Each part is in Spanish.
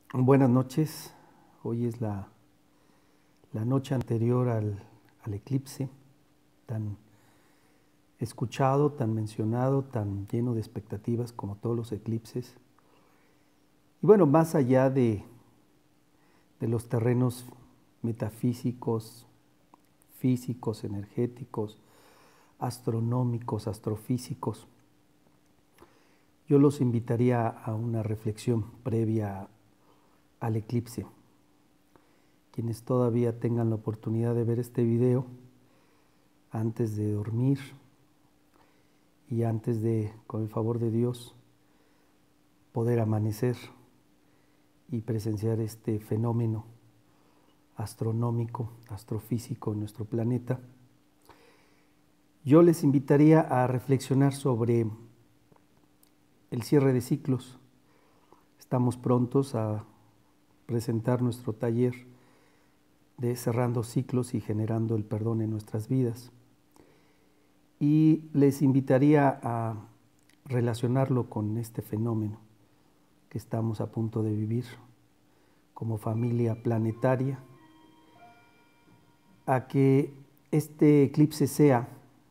Buenas noches. Hoy es la noche anterior al eclipse, tan escuchado, tan mencionado, tan lleno de expectativas como todos los eclipses. Y bueno, más allá de los terrenos metafísicos, físicos, energéticos, astronómicos, astrofísicos, yo los invitaría a una reflexión previa al eclipse. Quienes todavía tengan la oportunidad de ver este video antes de dormir y antes de, con el favor de Dios, poder amanecer y presenciar este fenómeno astronómico, astrofísico en nuestro planeta, yo les invitaría a reflexionar sobre el cierre de ciclos. Estamos prontos a presentar nuestro taller de cerrando ciclos y generando el perdón en nuestras vidas. Y les invitaría a relacionarlo con este fenómeno que estamos a punto de vivir como familia planetaria, a que este eclipse sea,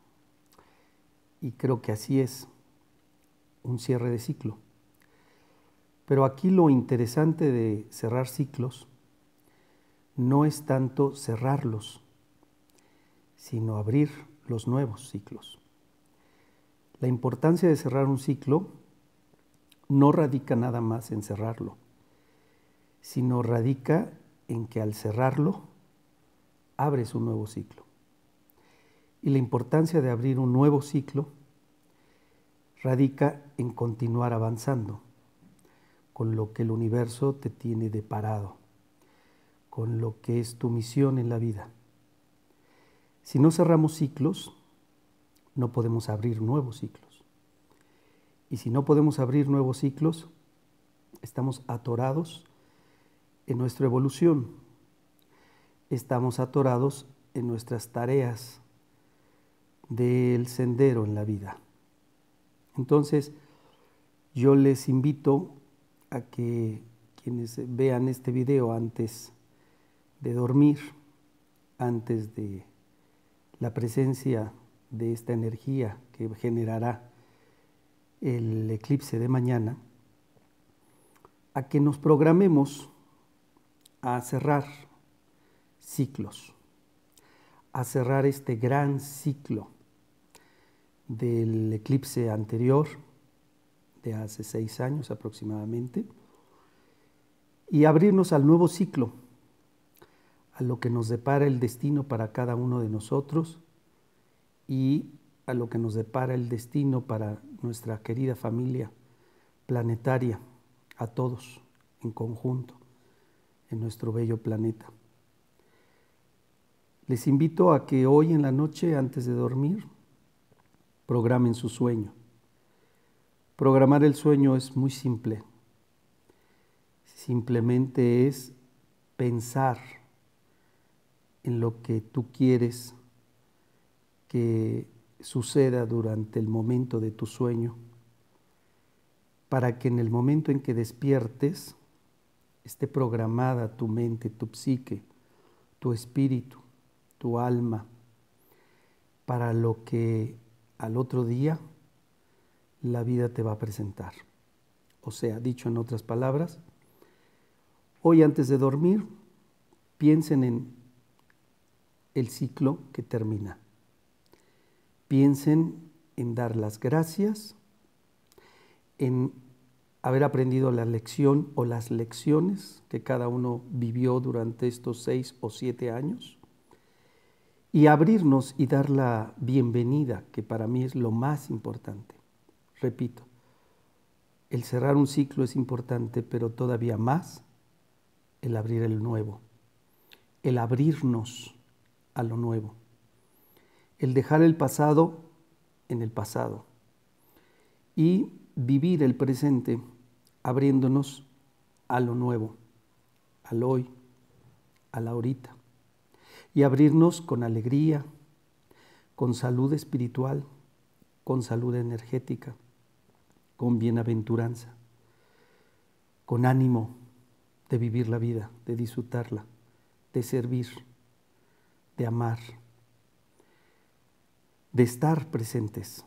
y creo que así es, un cierre de ciclo. Pero aquí lo interesante de cerrar ciclos no es tanto cerrarlos, sino abrir los nuevos ciclos. La importancia de cerrar un ciclo no radica nada más en cerrarlo, sino radica en que al cerrarlo abres un nuevo ciclo. Y la importancia de abrir un nuevo ciclo radica en continuar avanzando con lo que el universo te tiene deparado, con lo que es tu misión en la vida. Si no cerramos ciclos, no podemos abrir nuevos ciclos. Y si no podemos abrir nuevos ciclos, estamos atorados en nuestra evolución, estamos atorados en nuestras tareas del sendero en la vida. Entonces, yo les invito a que quienes vean este video antes de dormir, antes de la presencia de esta energía que generará el eclipse de mañana, a que nos programemos a cerrar ciclos, a cerrar este gran ciclo del eclipse anterior, de hace 6 años aproximadamente, y abrirnos al nuevo ciclo, a lo que nos depara el destino para cada uno de nosotros y a lo que nos depara el destino para nuestra querida familia planetaria, a todos en conjunto, en nuestro bello planeta. Les invito a que hoy en la noche, antes de dormir, programen su sueño. Programar el sueño es muy simple. Simplemente es pensar en lo que tú quieres que suceda durante el momento de tu sueño, para que en el momento en que despiertes esté programada tu mente, tu psique, tu espíritu, tu alma, para lo que al otro día la vida te va a presentar. O sea, dicho en otras palabras, hoy antes de dormir, piensen en el ciclo que termina. Piensen en dar las gracias, en haber aprendido la lección o las lecciones que cada uno vivió durante estos 6 o 7 años y abrirnos y dar la bienvenida, que para mí es lo más importante. Repito, el cerrar un ciclo es importante, pero todavía más el abrir el nuevo, el abrirnos a lo nuevo, el dejar el pasado en el pasado y vivir el presente abriéndonos a lo nuevo, al hoy, a la ahorita, y abrirnos con alegría, con salud espiritual, con salud energética, con bienaventuranza, con ánimo, de vivir la vida, de disfrutarla, de servir, de amar, de estar presentes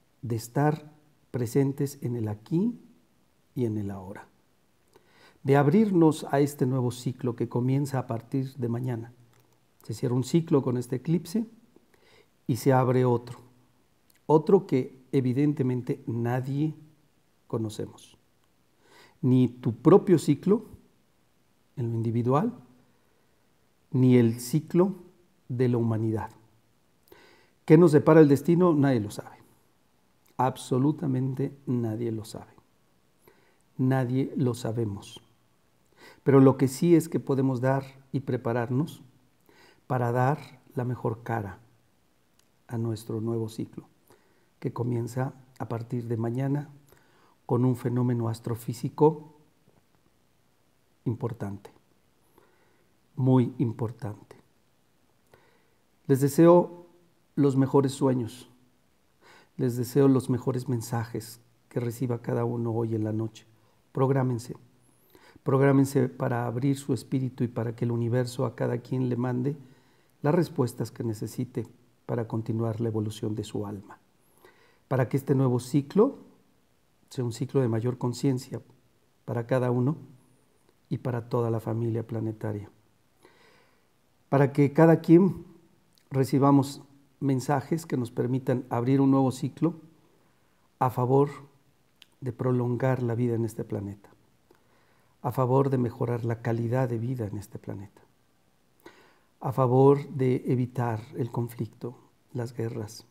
en el aquí y en el ahora, de abrirnos a este nuevo ciclo que comienza a partir de mañana. Se cierra un ciclo con este eclipse y se abre otro que evidentemente nadie conocemos. Ni tu propio ciclo en lo individual, ni el ciclo de la humanidad. ¿Qué nos depara el destino? Nadie lo sabe. Absolutamente nadie lo sabe. Nadie lo sabemos. Pero lo que sí es que podemos dar y prepararnos para dar la mejor cara a nuestro nuevo ciclo, que comienza a partir de mañana con un fenómeno astrofísico importante, muy importante. Les deseo los mejores sueños, les deseo los mejores mensajes que reciba cada uno hoy en la noche. Prográmense para abrir su espíritu y para que el universo a cada quien le mande las respuestas que necesite para continuar la evolución de su alma. Para que este nuevo ciclo sea un ciclo de mayor conciencia para cada uno y para toda la familia planetaria. Para que cada quien recibamos mensajes que nos permitan abrir un nuevo ciclo a favor de prolongar la vida en este planeta, a favor de mejorar la calidad de vida en este planeta, a favor de evitar el conflicto, las guerras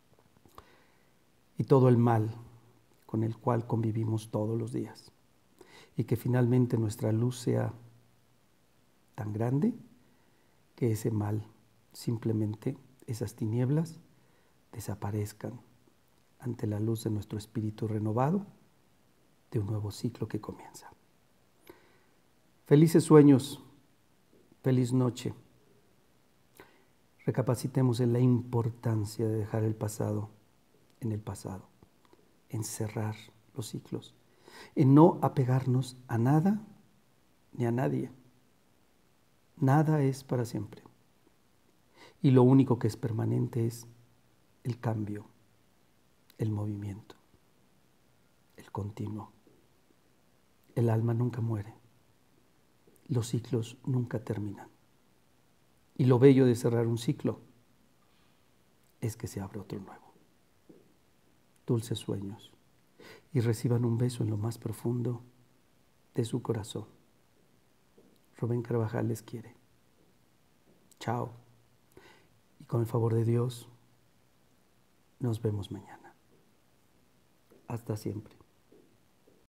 y todo el mal con el cual convivimos todos los días. Y que finalmente nuestra luz sea tan grande que ese mal, simplemente esas tinieblas, desaparezcan ante la luz de nuestro espíritu renovado de un nuevo ciclo que comienza. Felices sueños, feliz noche. Recapacitemos en la importancia de dejar el pasado en el pasado, en cerrar los ciclos, en no apegarnos a nada ni a nadie. Nada es para siempre. Y lo único que es permanente es el cambio, el movimiento, el continuo. El alma nunca muere. Los ciclos nunca terminan. Y lo bello de cerrar un ciclo es que se abre otro nuevo. Dulces sueños. Y reciban un beso en lo más profundo de su corazón. Rubén Carvajal les quiere. Chao. Y con el favor de Dios, nos vemos mañana. Hasta siempre.